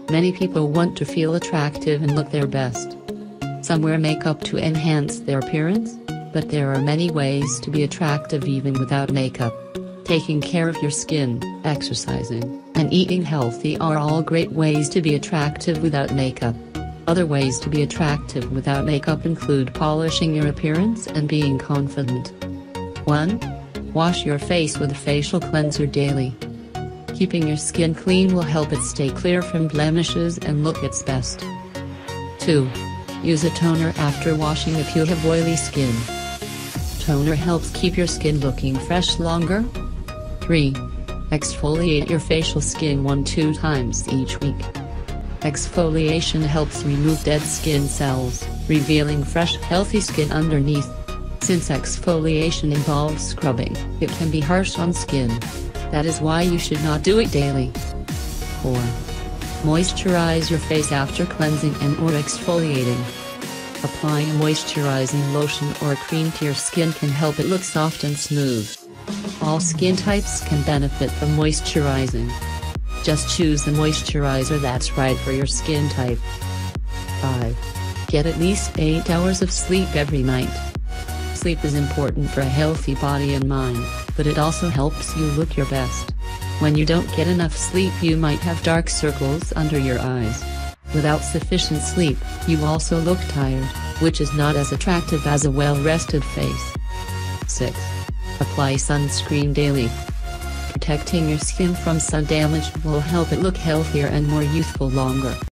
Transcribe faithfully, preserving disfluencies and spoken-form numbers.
Many people want to feel attractive and look their best. Some wear makeup to enhance their appearance, but there are many ways to be attractive even without makeup. Taking care of your skin, exercising, and eating healthy are all great ways to be attractive without makeup. Other ways to be attractive without makeup include polishing your appearance and being confident. one. Wash your face with a facial cleanser daily. Keeping your skin clean will help it stay clear from blemishes and look its best. two. Use a toner after washing if you have oily skin. Toner helps keep your skin looking fresh longer. three. Exfoliate your facial skin one to two times each week. Exfoliation helps remove dead skin cells, revealing fresh, healthy skin underneath. Since exfoliation involves scrubbing, it can be harsh on skin. That is why you should not do it daily. four. Moisturize your face after cleansing and or exfoliating. Applying a moisturizing lotion or cream to your skin can help it look soft and smooth. All skin types can benefit from moisturizing. Just choose the moisturizer that's right for your skin type. five. Get at least eight hours of sleep every night. Sleep is important for a healthy body and mind, but it also helps you look your best. When you don't get enough sleep, you might have dark circles under your eyes. Without sufficient sleep, you also look tired, which is not as attractive as a well-rested face. six. Apply sunscreen daily. Protecting your skin from sun damage will help it look healthier and more youthful longer.